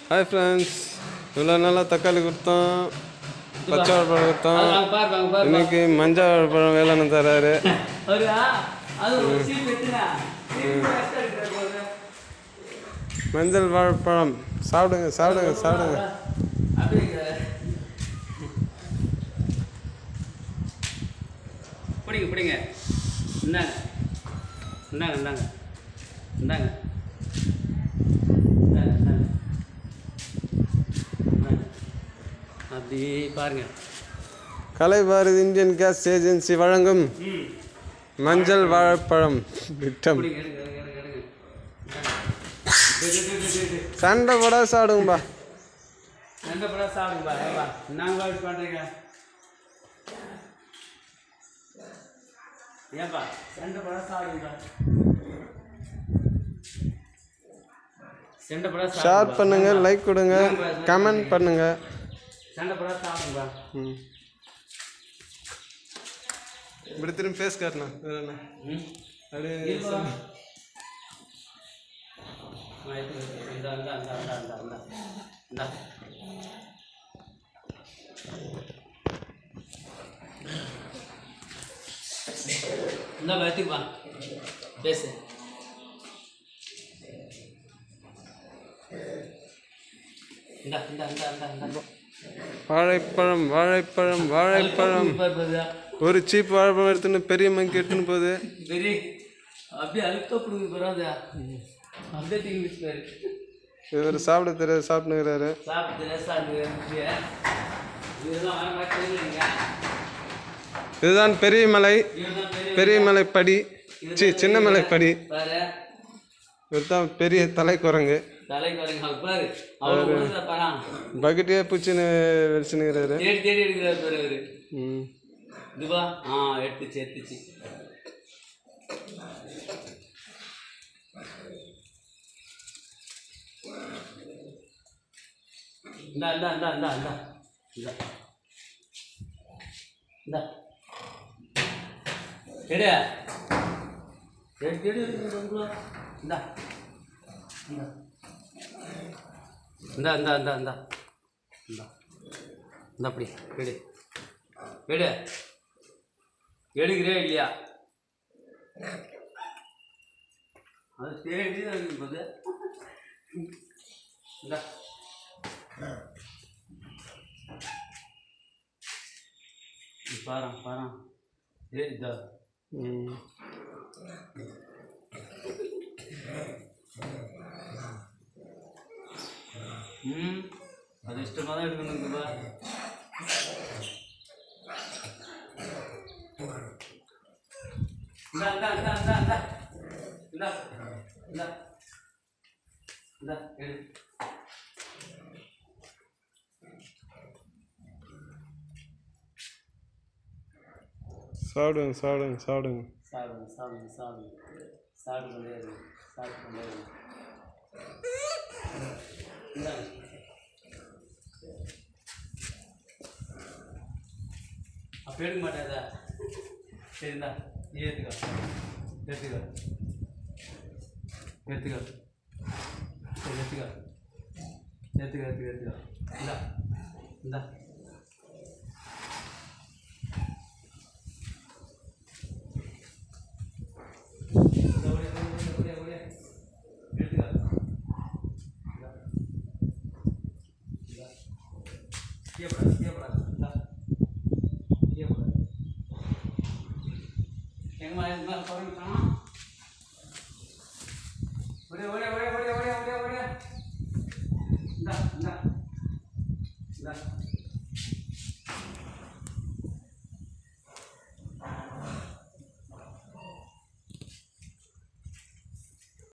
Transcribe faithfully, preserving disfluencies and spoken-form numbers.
Hi friends, இவ்வளோ நாளாக தக்காளி கொடுத்தோம், பச்சை வாழைப்பழம் கொடுத்தோம், இன்னைக்கு மஞ்சள் வாழைப்பழம் வேலைன்னு தராரு. மஞ்சள் வாழைப்பழம் சாப்பிடுங்க சாப்பிடுங்க சாப்பிடுங்க. பிடிங்க பிடிங்க இந்தாங்க இந்தாங்க இந்தாங்க இந்தாங்க அப்படி பாருங்க. Kalai Bharathi Indian gas agency வழங்கும் மஞ்சள் வாழைப்பழம் திட்டம். சண்டை போட சாப்பிடுங்கப்பா, சண்டை போட சாப்பிடுங்கப்பா. நாங்கள் அப்படி பண்ணுறீங்க ஏன்பா? சண்டை போட சாப்பிடுங்கப்பா. சண்டை போட ஷேர் பண்ணுங்க, லைக் கொடுங்க, கமெண்ட் பண்ணுங்க. சண்டை போட சாப்பிடுங்கப்பா. ம் இப்படி திரும்பி ஃபேஸ் காட்டணும். வேற என்ன அப்படியே இந்த இந்த இந்த இந்த இந்த இந்த இந்த பார்த்துப்பா பேசு. இந்த இந்த இந்த இந்த இந்த வாழைப்பழம் வாழைப்பழம் வாழைப்பழம் ஒரு சீப் வாழைப்பழம் எடுத்துன்னு பெரிய மங்கி எடுத்துன்னு போகுது. பெரிய அப்படியே அழுத்த பிடிங்க பரவாதா அப்படியே தீங்கி வச்சுக்காரு. இவர் சாப்பிட தெரியாது சாப்பிட்டுக்கிறாரு. இதுதான் பெரிய மலை, பெரிய மலை படி, சி சின்ன மலை படி. இதுதான் பெரிய தலை குரங்கு. பக்கெட்டே பூச்சின்னு வச்சுனுக்கிறாரு. ம் இதுவா ஆ எடுத்துச்சு எடுத்துச்சு. இந்தா இந்தா இந்தா இந்தா இந்தா இந்தா இந்தா எடு எடு எடு இந்தா இந்தா இந்தா இந்தா இந்தா இந்தா இந்தா இந்தா அப்படி எடு எடு எடுக்கிறே இல்லையா? அது தேடி போது இந்தா பாரு பாரு ஏ இதா ம் ம் அது இஷ்டமாக தான் எடுக்கணுங்கப்பா. இந்தா இந்தா இந்தா இந்தா இந்தா இந்தா இந்தா இந்தா எடு. சாப்பிடுங்க சாப்பிடுங்க சாப்பிடுங்க சாப்பிடுங்க சாப்பிடுங்க சாப்பிடுங்க சாப்பிட்டு கொண்டே இருங்க சாப்பிட்டு கொண்டே இருங்க. இந்தாங்க அப்போ எடுக்க மாட்டேதா? சரிந்தா நீ எடுத்துக்கோ எடுத்துக்கோ எடுத்துக்கோ சரி எடுத்துக்கோ எடுத்துக்கோ எடுத்துக்கோ எடுத்துக்கோ இந்தா இந்தா எங்க மேலே மேலே போகிறோம். ஒரே ஒரே ஒரே